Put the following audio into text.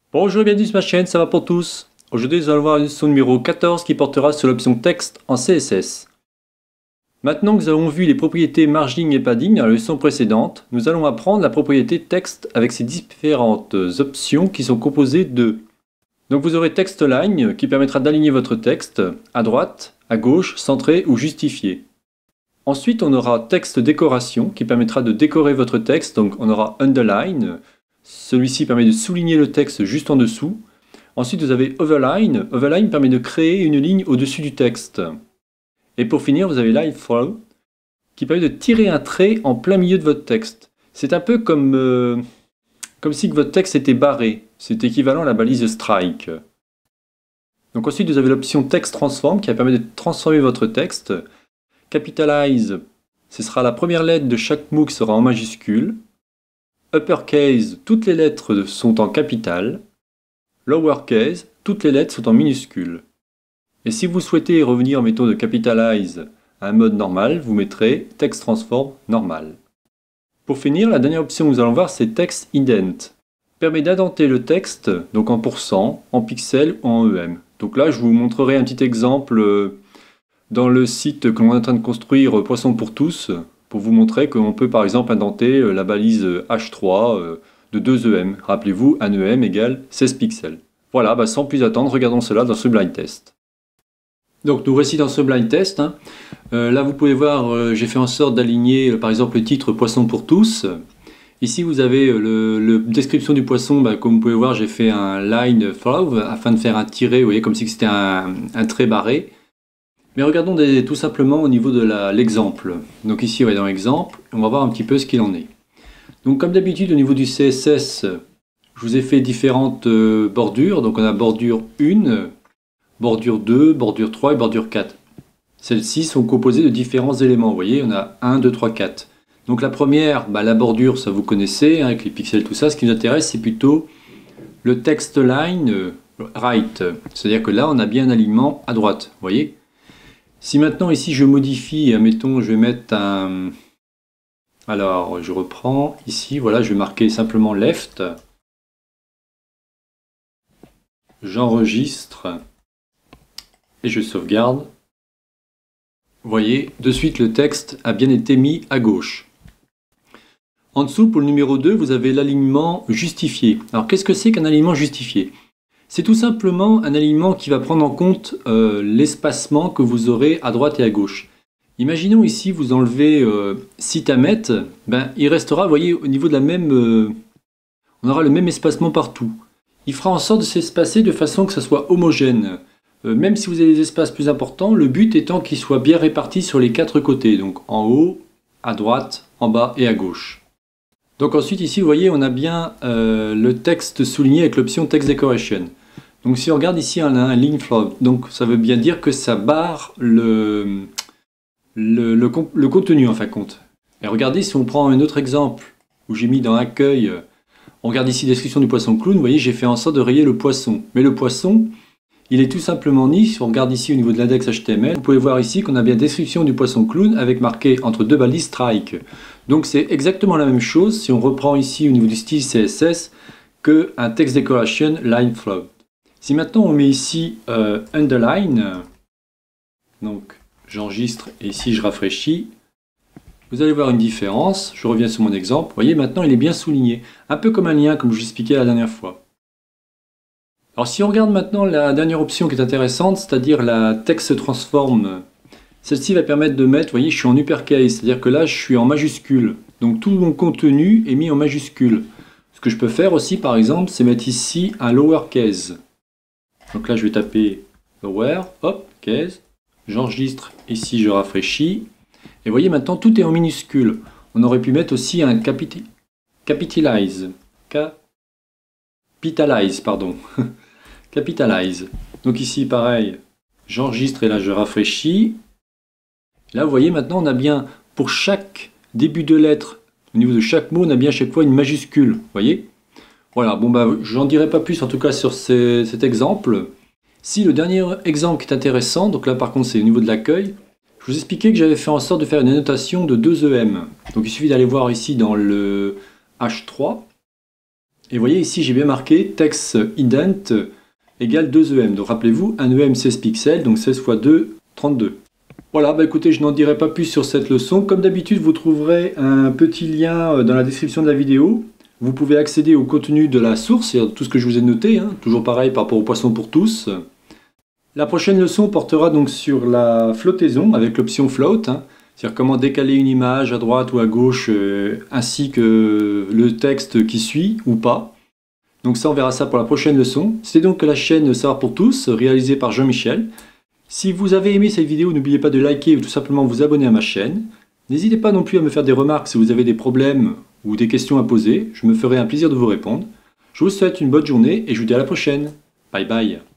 Bonjour et bienvenue sur ma chaîne, ça va pour tous. Aujourd'hui nous allons voir la leçon numéro 14 qui portera sur l'option texte en CSS. Maintenant que nous avons vu les propriétés margin et padding dans la leçon précédente, nous allons apprendre la propriété texte avec ses différentes options qui sont composées de... Donc vous aurez text line qui permettra d'aligner votre texte à droite, à gauche, centré ou justifié. Ensuite on aura texte décoration qui permettra de décorer votre texte, donc on aura underline. Celui-ci permet de souligner le texte juste en dessous. Ensuite, vous avez overline. Overline permet de créer une ligne au-dessus du texte. Et pour finir, vous avez line through, qui permet de tirer un trait en plein milieu de votre texte. C'est un peu comme si votre texte était barré. C'est équivalent à la balise strike. Donc ensuite, vous avez l'option text transform, qui permet de transformer votre texte. Capitalize, ce sera la première lettre de chaque mot qui sera en majuscule. Uppercase, toutes les lettres sont en capitale. Lowercase, toutes les lettres sont en minuscule. Et si vous souhaitez revenir, mettons, de capitalize à un mode normal, vous mettrez text transform normal. Pour finir, la dernière option que nous allons voir, c'est text indent. Permet d'indenter le texte, donc en pourcent, en pixels ou en EM. Donc là, je vous montrerai un petit exemple dans le site que l'on est en train de construire, Poisson pour tous, pour vous montrer qu'on peut par exemple indenter la balise H3 de 2 EM. Rappelez-vous, un EM égale 16 pixels. Voilà, sans plus attendre, regardons cela dans ce blind test. Donc nous voici dans ce blind test. Là vous pouvez voir, j'ai fait en sorte d'aligner par exemple le titre Poisson pour tous. Ici vous avez la description du poisson, comme vous pouvez voir j'ai fait un line through afin de faire un tiré, vous voyez, comme si c'était un trait barré. Mais regardons tout simplement au niveau de l'exemple. Donc ici, on va dans l'exemple, on va voir un petit peu ce qu'il en est. Donc comme d'habitude, au niveau du CSS, je vous ai fait différentes bordures. Donc on a bordure 1, bordure 2, bordure 3 et bordure 4. Celles-ci sont composées de différents éléments. Vous voyez, on a 1, 2, 3, 4. Donc la première, la bordure, ça vous connaissez, avec les pixels, tout ça. Ce qui nous intéresse, c'est plutôt le text line right. C'est-à-dire que là, on a bien un alignement à droite. Vous voyez ? Si maintenant ici je modifie, admettons je vais mettre un... Alors je reprends, ici voilà, je vais marquer simplement left. J'enregistre et je sauvegarde. Vous voyez, de suite le texte a bien été mis à gauche. En dessous, pour le numéro 2, vous avez l'alignement justifié. Alors qu'est-ce que c'est qu'un alignement justifié ? C'est tout simplement un alignement qui va prendre en compte l'espacement que vous aurez à droite et à gauche. Imaginons ici, vous enlevez site à mettre, il restera, vous voyez, au niveau de la même... on aura le même espacement partout. Il fera en sorte de s'espacer de façon que ça soit homogène. Même si vous avez des espaces plus importants, le but étant qu'ils soient bien répartis sur les 4 côtés. Donc en haut, à droite, en bas et à gauche. Donc ensuite ici vous voyez on a bien le texte souligné avec l'option text decoration. Donc si on regarde ici on a un line through, donc ça veut bien dire que ça barre le contenu en fin de compte. Et regardez si on prend un autre exemple où j'ai mis dans accueil, on regarde ici description du poisson clown, vous voyez j'ai fait en sorte de rayer le poisson. Mais le poisson il est tout simplement mis, si on regarde ici au niveau de l'index HTML, vous pouvez voir ici qu'on a bien description du poisson clown avec marqué entre deux balises strike. Donc c'est exactement la même chose si on reprend ici au niveau du style CSS que un text decoration line through. Si maintenant on met ici underline, donc j'enregistre et ici je rafraîchis, vous allez voir une différence. Je reviens sur mon exemple, vous voyez maintenant il est bien souligné, un peu comme un lien comme je vous expliquais la dernière fois. Alors si on regarde maintenant la dernière option qui est intéressante, c'est-à-dire la text transform, celle-ci va permettre de mettre, vous voyez, je suis en uppercase, c'est-à-dire que là je suis en majuscule. Donc tout mon contenu est mis en majuscule. Ce que je peux faire aussi par exemple, c'est mettre ici un lowercase. Donc là je vais taper lower, hop, case, j'enregistre, ici je rafraîchis. Et vous voyez maintenant tout est en minuscule. On aurait pu mettre aussi un capitalize, pardon. Capitalize. Donc ici pareil, j'enregistre et là je rafraîchis. Là vous voyez maintenant on a bien pour chaque début de lettre, au niveau de chaque mot on a bien à chaque fois une majuscule. Vous voyez? Voilà, j'en dirai pas plus en tout cas sur cet exemple. Si le dernier exemple qui est intéressant, donc là par contre c'est au niveau de l'accueil, je vous expliquais que j'avais fait en sorte de faire une annotation de 2 EM. Donc il suffit d'aller voir ici dans le H3. Et vous voyez ici, j'ai bien marqué text indent égale 2 EM. Donc rappelez-vous, un EM 16 pixels, donc 16 x 2, 32. Voilà, bah écoutez, je n'en dirai pas plus sur cette leçon. Comme d'habitude, vous trouverez un petit lien dans la description de la vidéo. Vous pouvez accéder au contenu de la source, c'est-à-dire tout ce que je vous ai noté, hein, toujours pareil par rapport au poisson pour tous. La prochaine leçon portera donc sur la flottaison avec l'option float, hein, c'est-à-dire comment décaler une image à droite ou à gauche, ainsi que le texte qui suit ou pas. Donc ça, on verra ça pour la prochaine leçon. C'est donc la chaîne Savoir pour tous, réalisée par Jean-Michel. Si vous avez aimé cette vidéo, n'oubliez pas de liker ou tout simplement vous abonner à ma chaîne. N'hésitez pas non plus à me faire des remarques si vous avez des problèmes ou des questions à poser. Je me ferai un plaisir de vous répondre. Je vous souhaite une bonne journée et je vous dis à la prochaine. Bye bye.